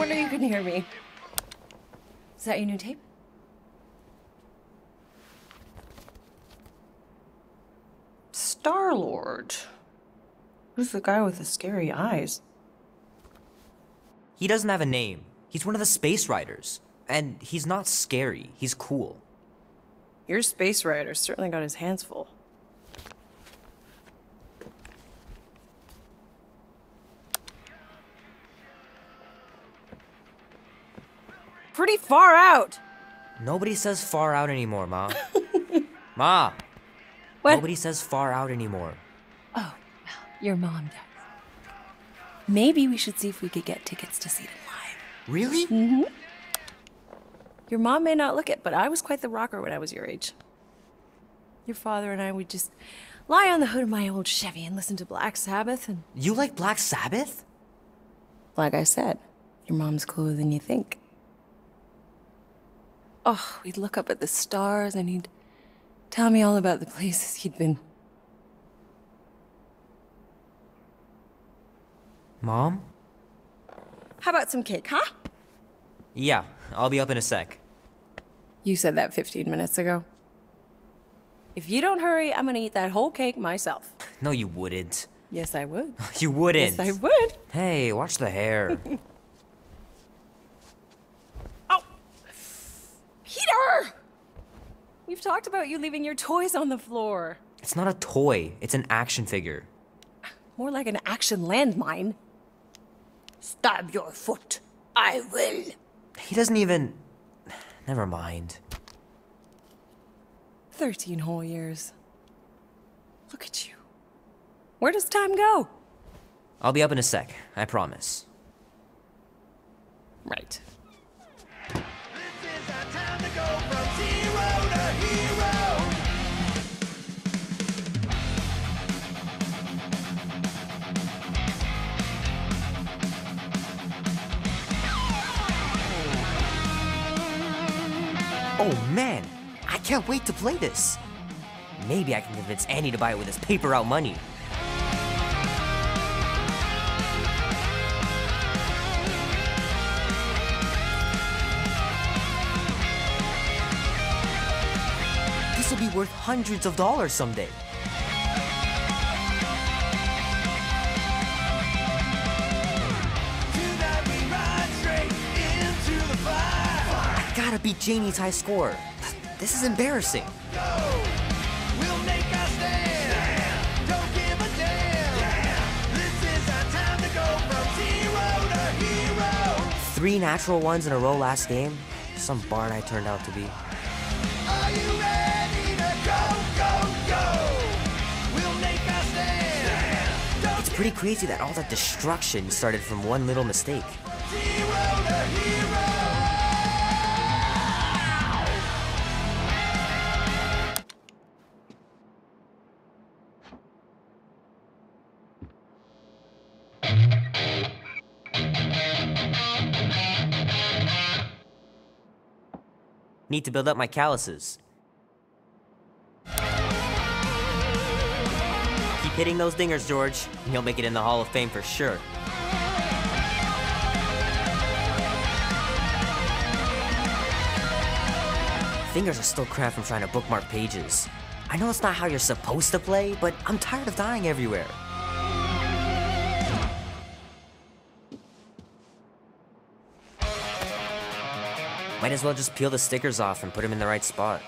wonder you couldn't hear me. Is that your new tape? Star-Lord. Who's the guy with the scary eyes? He doesn't have a name. He's one of the Space Riders. And he's not scary. He's cool. Your Space Rider certainly got his hands full. Pretty far out! Nobody says far out anymore, Ma. Ma! What? Nobody says far out anymore. Oh, well, your mom does. Maybe we should see if we could get tickets to see them live. Really? Mm-hmm. Your mom may not look it, but I was quite the rocker when I was your age. Your father and I would just lie on the hood of my old Chevy and listen to Black Sabbath and... You like Black Sabbath? Like I said, your mom's cooler than you think. Oh, we'd look up at the stars and he'd tell me all about the places he'd been. Mom? How about some cake, huh? Yeah, I'll be up in a sec. You said that 15 minutes ago. If you don't hurry, I'm gonna eat that whole cake myself. No, you wouldn't. Yes, I would. You wouldn't. Yes, I would. Hey, watch the hair. Oh! Peter! We've talked about you leaving your toys on the floor. It's not a toy. It's an action figure. More like an action landmine. Stab your foot. I will. He doesn't even... Never mind. 13 whole years. Look at you. Where does time go? I'll be up in a sec, I promise. Right. This is our time to go from zero to hero. Oh man, I can't wait to play this. Maybe I can convince Annie to buy it with his paper out money. This will be worth hundreds of dollars someday. Tonight we ride straight into the fire. I gotta beat Janie's high score. This is embarrassing. We'll make our stand. Don't give a damn. This is our time to go from zero to hero. 3 natural ones in a row last game. Some barn I turned out to be. Are you ready to go, go, go? We'll make our stand. Don't It's pretty crazy that all that destruction started from one little mistake. zero to hero. Need to build up my calluses. Keep hitting those dingers, George, and you'll make it in the Hall of Fame for sure. Fingers are still cramped from trying to bookmark pages. I know it's not how you're supposed to play, but I'm tired of dying everywhere. Might as well just peel the stickers off and put them in the right spot.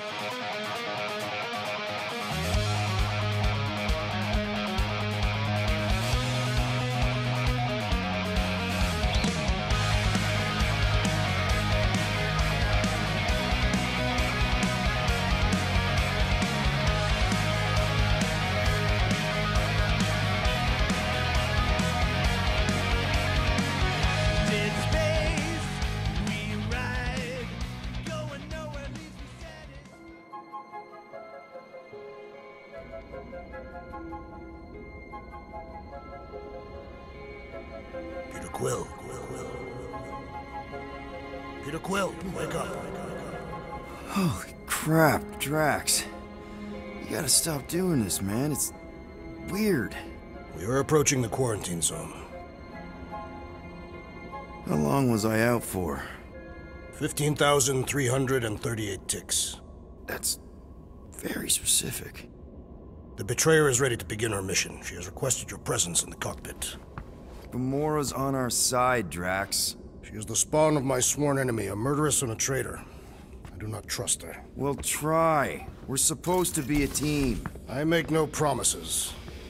In space we ride, going nowhere least we said it. Peter Quill. Peter Quill, wake up. Holy crap, Drax. You gotta stop doing this, man. It's weird. We are approaching the quarantine zone. How long was I out for? 15,338 ticks. That's very specific. The betrayer is ready to begin her mission. She has requested your presence in the cockpit. Gamora's on our side, Drax. She is the spawn of my sworn enemy, a murderess and a traitor. I do not trust her. We'll try. We're supposed to be a team. I make no promises.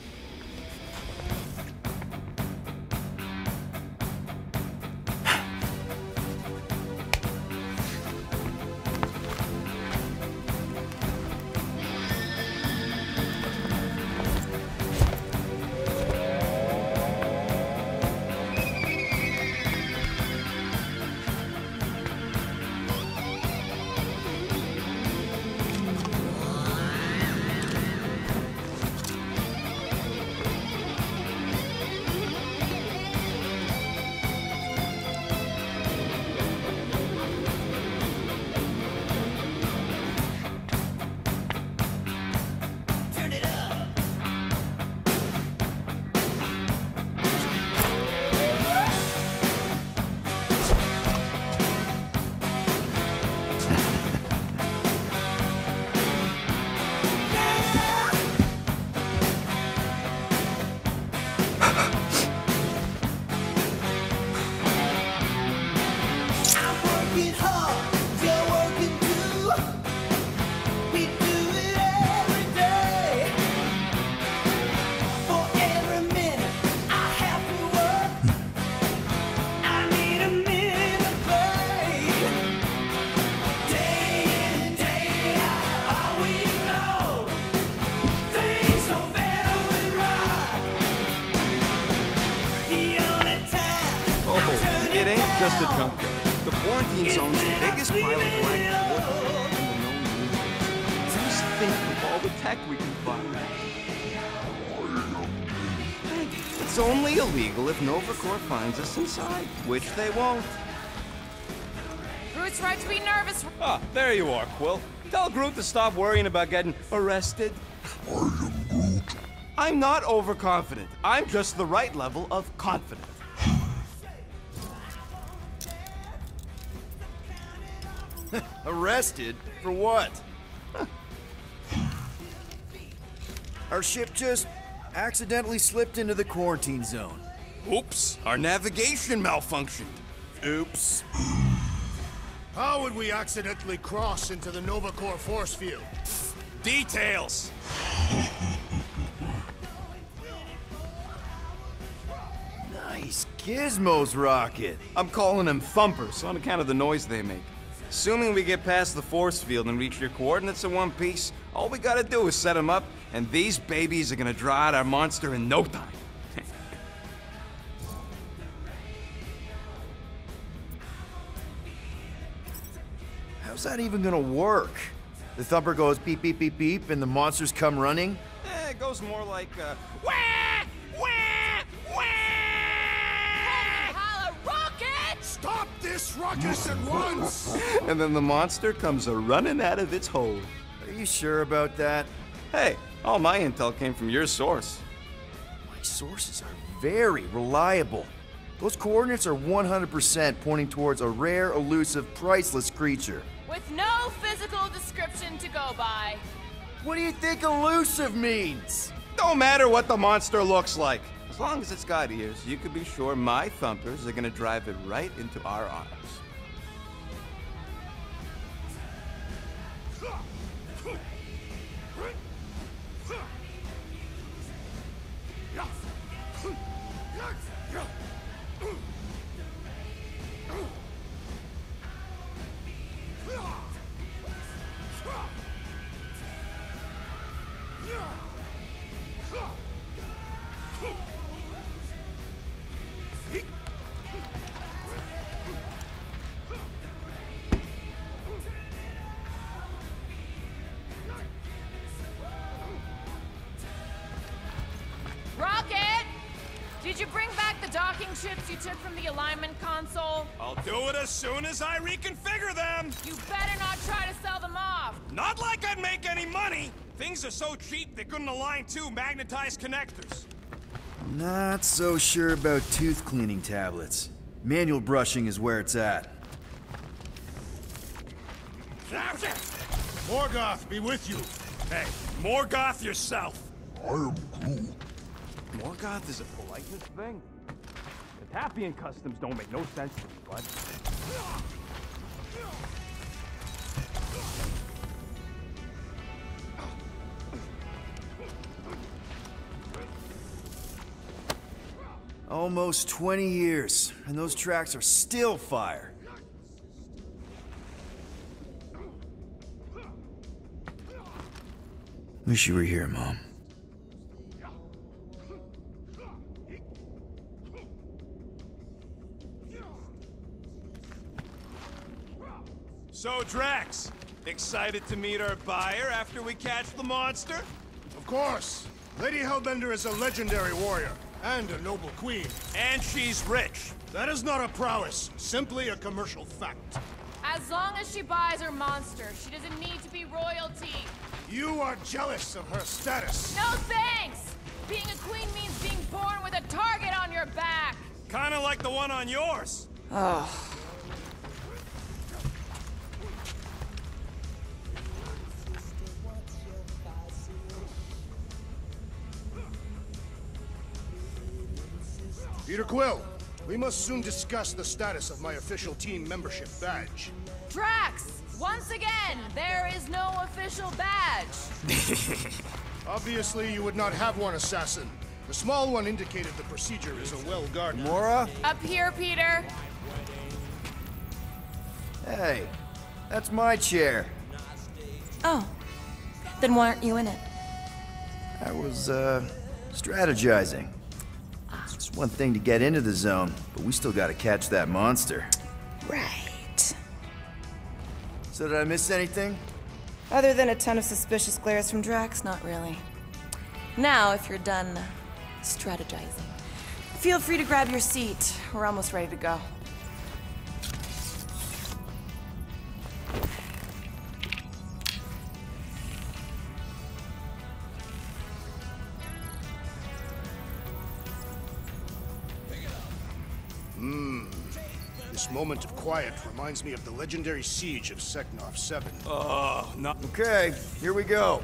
It ain't just a junkyard. The quarantine zone's the biggest pile of black water in the known universe. Just think of all the tech we can find. It's only illegal if Nova Corps finds us inside, which they won't. Groot's right to be nervous. Ah, there you are, Quill. Tell Groot to stop worrying about getting arrested. I am Groot. I'm not overconfident. I'm just the right level of confident. Arrested? For what? Our ship just accidentally slipped into the quarantine zone. Oops, our navigation malfunctioned. Oops. How would we accidentally cross into the Nova Corps force field? Details! Nice gizmos, Rocket. I'm calling them thumpers on account of the noise they make. Assuming we get past the force field and reach your coordinates in one piece, all we gotta do is set them up, and these babies are gonna draw out our monster in no time. How's that even gonna work? The thumper goes beep, beep, beep, beep, and the monsters come running? It goes more like, wah! Wah! Wah! Holla, Rocket! Stop this ruckus at once! And then the monster comes a-running out of its hole. Are you sure about that? Hey, all my intel came from your source. My sources are very reliable. Those coordinates are 100% pointing towards a rare, elusive, priceless creature. With no physical description to go by. What do you think elusive means? Don't matter what the monster looks like. As long as it's got ears, you can be sure my thumpers are gonna drive it right into our arms. Rocket! Did you bring back the docking chips you took from the alignment console? I'll do it as soon as I reconfigure them! You better not try to sell them off! Not like I'd make any money! Things are so cheap they couldn't align two magnetized connectors. Not so sure about tooth cleaning tablets. Manual brushing is where it's at. Morgoth be with you. Hey, Morgoth yourself. Morgoth is a politeness thing? The Tappian customs don't make no sense to me, bud. Almost 20 years, and those tracks are still fire. Wish you were here, Mom. So, Drax, excited to meet our buyer after we catch the monster? Of course. Lady Hellbender is a legendary warrior and a noble queen. And she's rich. That is not a prowess, simply a commercial fact. As long as she buys her monster, she doesn't need to be royalty. You are jealous of her status. No thanks! Being a queen means being born with a target on your back! Kinda like the one on yours. Peter Quill, we must soon discuss the status of my official team membership badge. Drax! Once again, there is no official badge. Obviously, you would not have one, Assassin. The small one indicated the procedure is a well-guarded... Mora? Up here, Peter. Hey, that's my chair. Oh. Then why aren't you in it? I was, strategizing. It's one thing to get into the zone, but we still gotta catch that monster. Right. So did I miss anything? Other than a ton of suspicious glares from Drax, not really. Now, if you're done strategizing, feel free to grab your seat. We're almost ready to go. This moment of quiet reminds me of the legendary siege of Seknarf 7. Oh, not... Okay, here we go.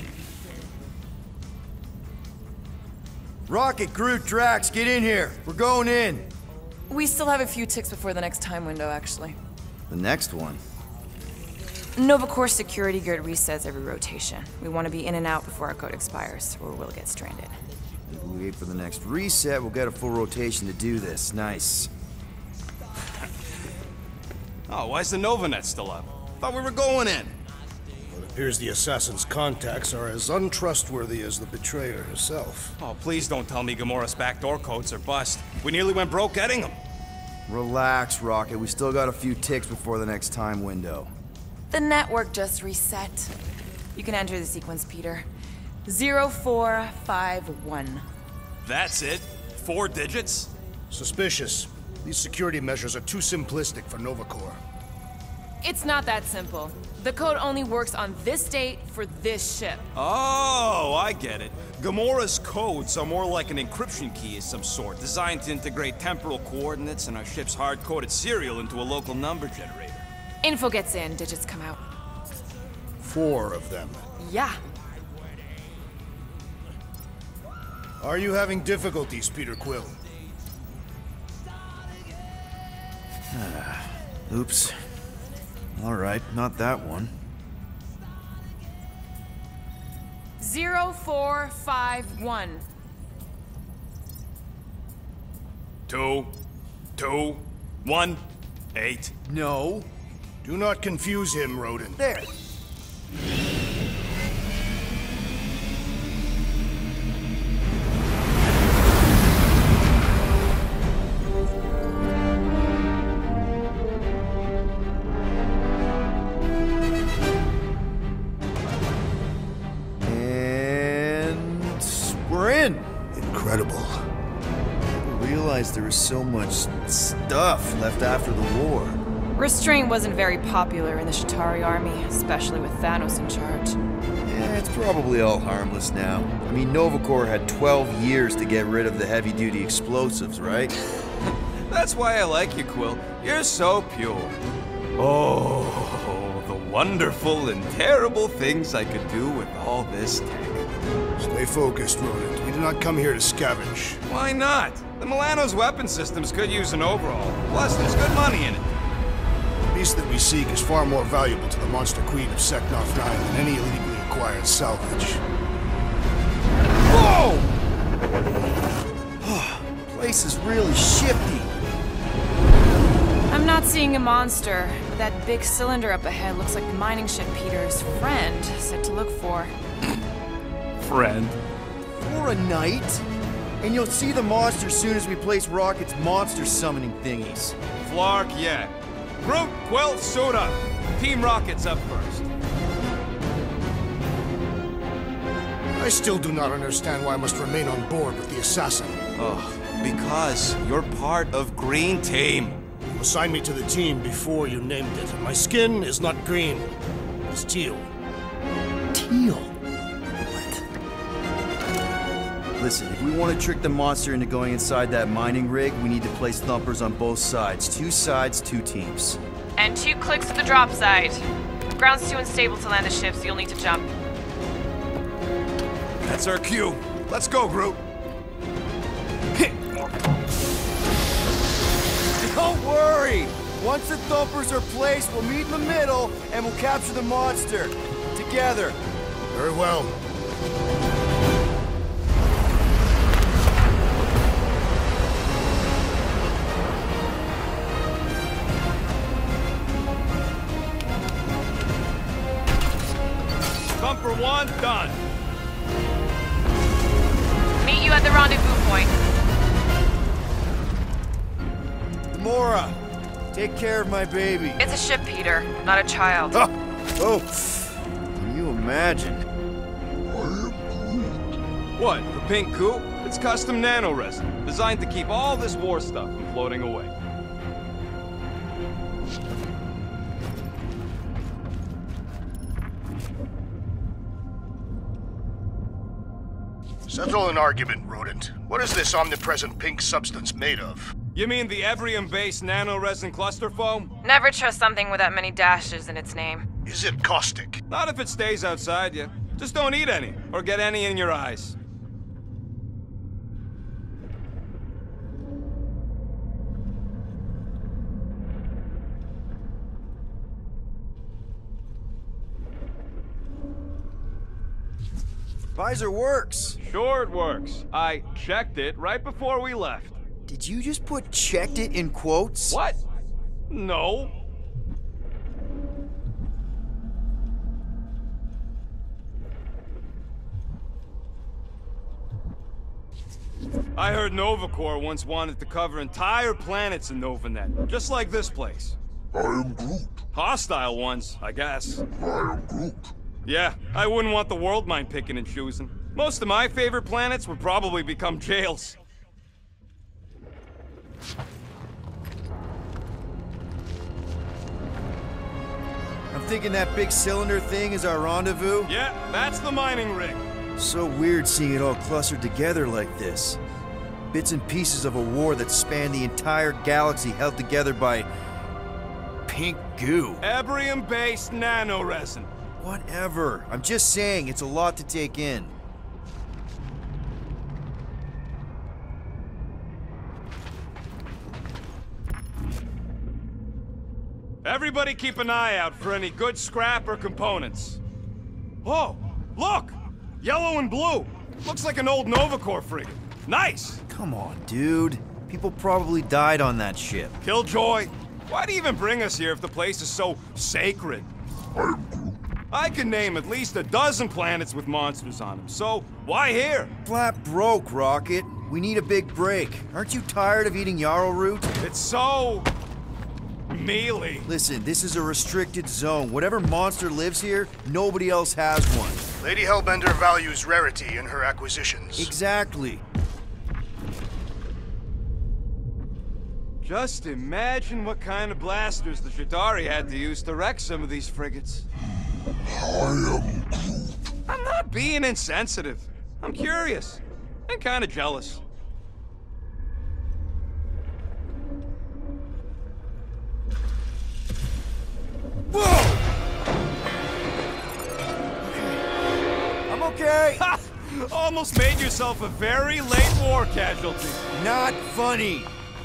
Rocket, Groot, Drax, get in here. We're going in. We still have a few ticks before the next time window, actually. The next one? Nova Corps security grid resets every rotation. We want to be in and out before our code expires, or we'll get stranded. If we wait for the next reset, we'll get a full rotation to do this. Nice. Oh, why's the Novanet still up? Thought we were going in. It appears the Assassin's contacts are as untrustworthy as the betrayer herself. Oh, please don't tell me Gamora's backdoor codes are bust. We nearly went broke getting them. Relax, Rocket. We still got a few ticks before the next time window. The network just reset. You can enter the sequence, Peter. 0451. That's it? 4 digits? Suspicious. These security measures are too simplistic for Nova Corps. It's not that simple. The code only works on this date for this ship. Oh, I get it. Gamora's codes are more like an encryption key of some sort, designed to integrate temporal coordinates and our ship's hard-coded serial into a local number generator. Info gets in, digits come out. 4 of them. Yeah. Are you having difficulties, Peter Quill? Oops. All right, not that one. 0451. 2, 2, 1, 8. No. Do not confuse him, Rodin. There. Incredible. I realized there was so much stuff left after the war. Restraint wasn't very popular in the Chitauri army, especially with Thanos in charge. Yeah, it's probably all harmless now. I mean, Nova Corps had 12 years to get rid of the heavy-duty explosives, right? That's why I like you, Quill. You're so pure. Oh, the wonderful and terrible things I could do with all this tech. Stay focused, Rodent. We do not come here to scavenge. Why not? The Milano's weapon systems could use an overhaul. Plus, there's good money in it. The beast that we seek is far more valuable to the Monster Queen of Seknarf 9 than any illegally acquired salvage. Whoa! Place is really shifty. I'm not seeing a monster, but that big cylinder up ahead looks like the mining ship Peter's friend said to look for. Friend. For a night? And you'll see the monster soon as we place Rocket's monster summoning thingies. Flark, yeah. Groot, Quill, suit up. Team Rocket's up first. I still do not understand why I must remain on board with the assassin. Ugh, because you're part of Green Team. You assigned me to the team before you named it, and my skin is not green. It's teal. Teal? Listen, if we want to trick the monster into going inside that mining rig, we need to place thumpers on both sides. 2 sides, 2 teams. And 2 clicks at the drop side. Ground's too unstable to land the ship, so you'll need to jump. That's our cue. Let's go, Groot. Don't worry! Once the thumpers are placed, we'll meet in the middle, and we'll capture the monster. Together. Very well. Thumper 1, done. Meet you at the rendezvous point. Mora, take care of my baby. It's a ship, Peter, not a child. Oh, can you imagine? What, the pink coupe? It's custom nanoresin, designed to keep all this war stuff from floating away. Settle an argument, Rodent. What is this omnipresent pink substance made of? You mean the Ebrium-based nanoresin cluster foam? Never trust something with that many dashes in its name. Is it caustic? Not if it stays outside you. Just don't eat any, or get any in your eyes. Visor works. Sure it works. I checked it right before we left. Did you just put "checked it" in quotes? What? No. I heard NovaCorps once wanted to cover entire planets in NovaNet, just like this place. I am Groot. Hostile ones, I guess. I am Groot. Yeah, I wouldn't want the world mind picking and choosing. Most of my favorite planets would probably become jails. I'm thinking that big cylinder thing is our rendezvous. Yeah, that's the mining rig. So weird seeing it all clustered together like this. Bits and pieces of a war that spanned the entire galaxy held together by pink goo. Ebrium-based nanoresin. Whatever. I'm just saying, it's a lot to take in. Everybody keep an eye out for any good scrap or components. Oh, look! Yellow and blue. Looks like an old NovaCorps frigate. Nice! Come on, dude. People probably died on that ship. Killjoy, why'd he even bring us here if the place is so sacred? I can name at least a dozen planets with monsters on them, so why here? Flat broke, Rocket. We need a big break. Aren't you tired of eating yarrow root? It's so... mealy. Listen, this is a restricted zone. Whatever monster lives here, nobody else has one. Lady Hellbender values rarity in her acquisitions. Exactly. Just imagine what kind of blasters the Chitauri had to use to wreck some of these frigates. I'm not being insensitive. I'm curious. And kind of jealous. okay? Ha! Almost made yourself a very late war casualty. Not funny.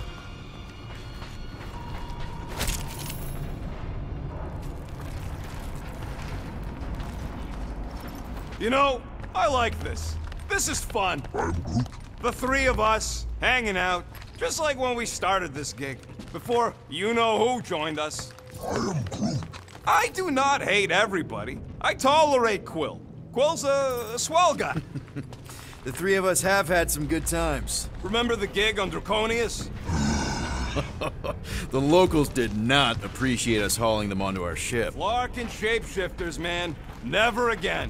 You know, I like this. This is fun. The three of us, hanging out, just like when we started this gig, before you-know-who joined us. I am Groot. I do not hate everybody. I tolerate Quill. Quill's a swell guy. The three of us have had some good times. Remember the gig on Draconius? The locals did not appreciate us hauling them onto our ship. Flark and shapeshifters, man. Never again.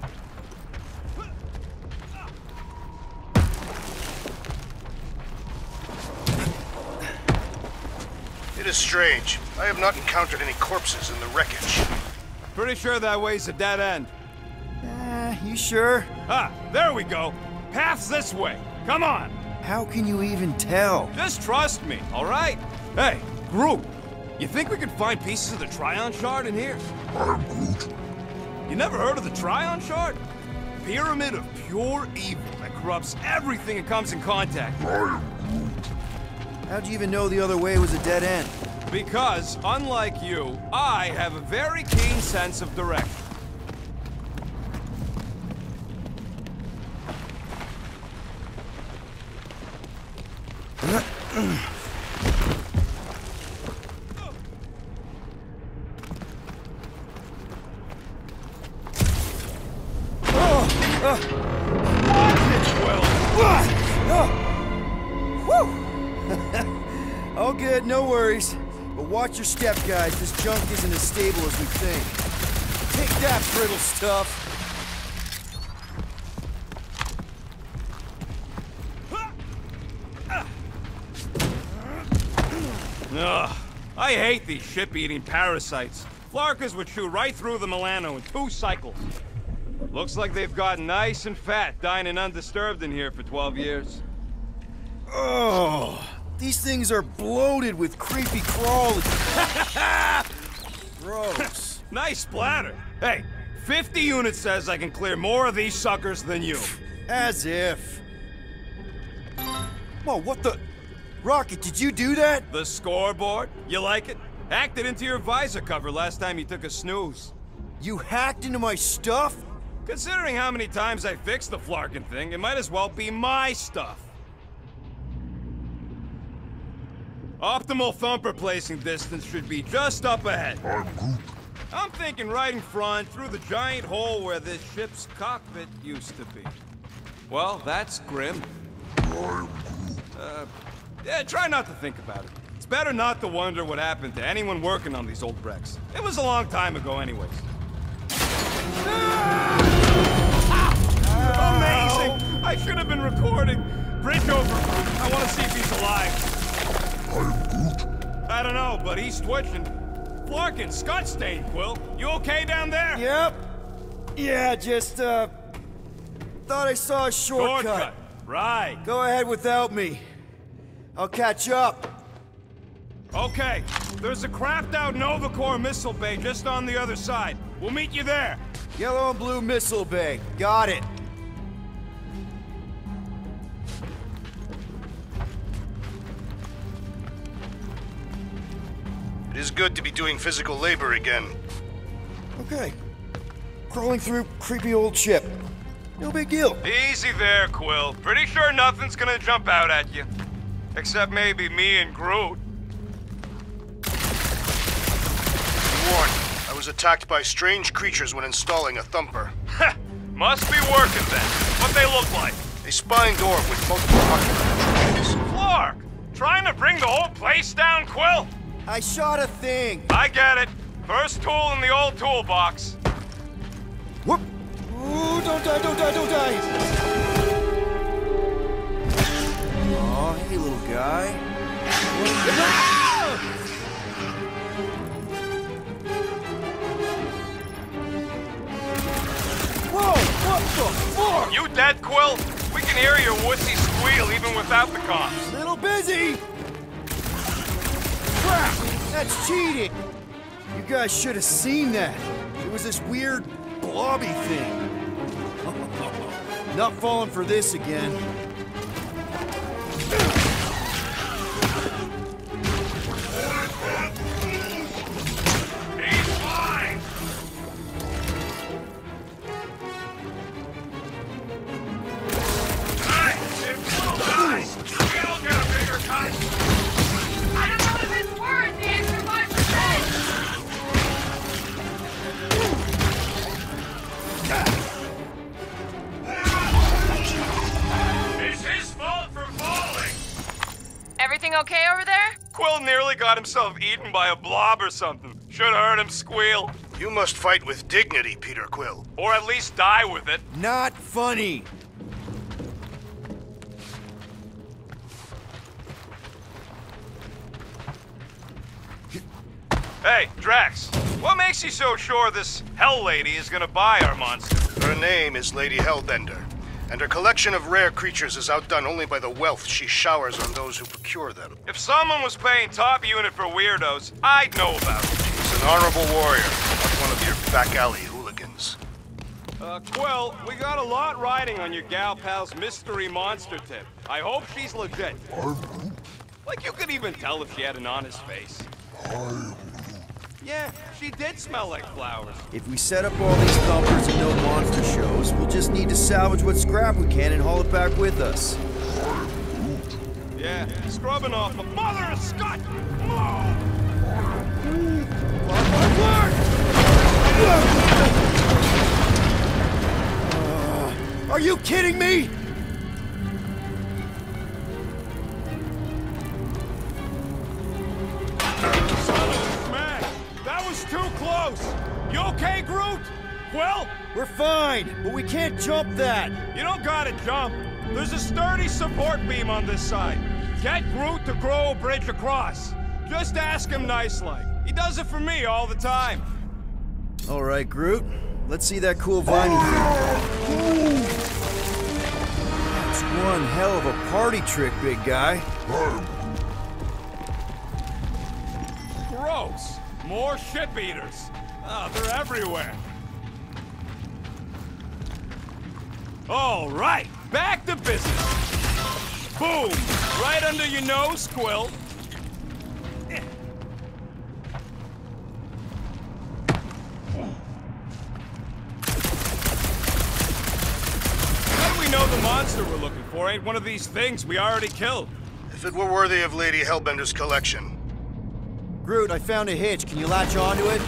It is strange. I have not encountered any corpses in the wreckage. Pretty sure that way's a dead end. You sure? Ah, there we go. Path's this way. Come on. How can you even tell? Just trust me, all right? Hey, Groot, you think we could find pieces of the Trion Shard in here? I am Groot. You never heard of the Trion Shard? Pyramid of pure evil that corrupts everything it comes in contact with. I am Groot. How'd you even know the other way was a dead end? Because, unlike you, I have a very keen sense of direction. All good, no worries. But watch your step, guys. This junk isn't as stable as we think. Take that, brittle stuff. Ugh, I hate these ship-eating parasites. Flarkers would chew right through the Milano in 2 cycles. Looks like they've gotten nice and fat, dining undisturbed in here for 12 years. Oh, these things are bloated with creepy crawlies. Gross. Nice splatter. Hey, 50 units says I can clear more of these suckers than you. As if. Whoa, what the? Rocket, did you do that? The scoreboard? You like it? Hacked it into your visor cover last time you took a snooze. You hacked into my stuff? Considering how many times I fixed the Flarkin thing, it might as well be my stuff. Optimal thumper placing distance should be just up ahead. I'm Groot. I'm thinking right in front, through the giant hole where this ship's cockpit used to be. Well, that's grim. I'm Groot. Yeah, try not to think about it. It's better not to wonder what happened to anyone working on these old wrecks. It was a long time ago anyways. Amazing! I should have been recording. Bridge over. I want to see if he's alive. I'm Groot. I don't know, but he's twitching. Flarkin, Scott stained, Quill. You okay down there? Yep. Yeah, just, thought I saw a shortcut. Right. Go ahead without me. I'll catch up. Okay. There's a craft-out Nova Corps missile bay just on the other side. We'll meet you there. Yellow and blue missile bay. Got it. It is good to be doing physical labor again. Okay. Crawling through creepy old ship. No big deal. Easy there, Quill. Pretty sure nothing's gonna jump out at you. Except maybe me and Groot. Warned. I was attacked by strange creatures when installing a thumper. Must be working then. What they look like? A spine door with multiple ocular controls. Flark! Trying to bring the whole place down, Quill? I shot a thing. I get it. First tool in the old toolbox. Whoop. Ooh, don't die, don't die, don't die. Aw, hey, little guy. Whoa, what the fuck? You dead, Quill? We can hear your wussy squeal even without the comms. Little busy. Crap, that's cheating. You guys should have seen that. It was this weird blobby thing. Not falling for this again. He's fine! Hey, if little guys, we'll get a bigger cut! I don't know if it's worth the extra 5%! It's his fault for falling! Everything okay over there? Quill nearly got himself eaten by a blob or something. Should've heard him squeal. You must fight with dignity, Peter Quill. Or at least die with it. Not funny. Hey, Drax, what makes you so sure this Hell Lady is gonna buy our monster? Her name is Lady Hellbender, and her collection of rare creatures is outdone only by the wealth she showers on those who procure them. If someone was paying top unit for weirdos, I'd know about it. She's an honorable warrior, not one of your back alley hooligans. Quill, we got a lot riding on your gal pal's mystery monster tip. I hope she's legit. Like you could even tell if she had an honest face. Yeah, she did smell like flowers. If we set up all these thumpers and no monster shows, we'll just need to salvage what scrap we can and haul it back with us. Yeah, scrubbing off a mother of Scott! Are you kidding me? Man, that was too close! You okay, Groot? Quill? We're fine, but we can't jump that. You don't gotta jump. There's a sturdy support beam on this side. Get Groot to grow a bridge across. Just ask him nice-like. He does it for me all the time. All right, Groot. Let's see that cool viney thing. That's one hell of a party trick, big guy. Gross. More ship eaters. Oh, they're everywhere. All right, back to business. Boom! Right under your nose, Quill. How do we know the monster we're looking for ain't one of these things we already killed? If it were worthy of Lady Hellbender's collection. Groot, I found a hitch. Can you latch onto it?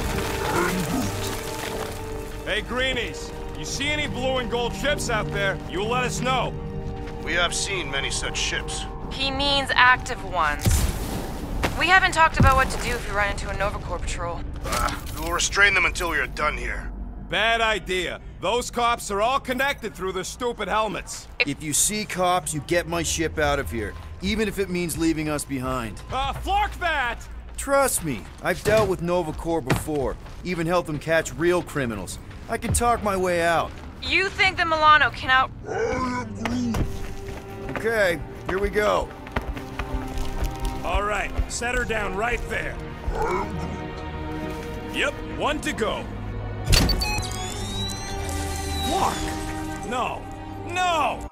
Hey, Greenies, you see any blue and gold ships out there, you'll let us know. We have seen many such ships. He means active ones. We haven't talked about what to do if we run into a Nova Corps patrol. We will restrain them until we are done here. Bad idea. Those cops are all connected through their stupid helmets. If you see cops, you get my ship out of here. Even if it means leaving us behind. Flark that! Trust me, I've dealt with Nova Corps before. Even helped them catch real criminals. I can talk my way out. You think the Milano can out... Okay, here we go. All right, set her down right there. Yep, one to go. Flark! No! No!